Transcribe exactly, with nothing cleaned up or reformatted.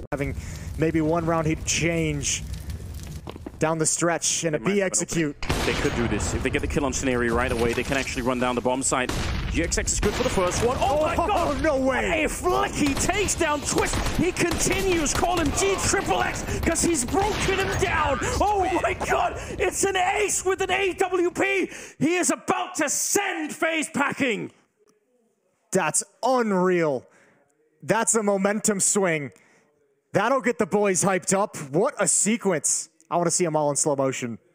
having maybe one round he'd change down the stretch and a B execute. They could do this. If they get the kill on Scenario right away, they can actually run down the bomb site. G X X is good for the first one. Oh, oh my god! No way! A flick, he takes down Twist. He continues. Call him G Triple X because he's broken him down. Oh my god! It's an ace with an A W P. He is about to send phase packing. That's unreal. That's a momentum swing. That'll get the boys hyped up. What a sequence. I want to see them all in slow motion.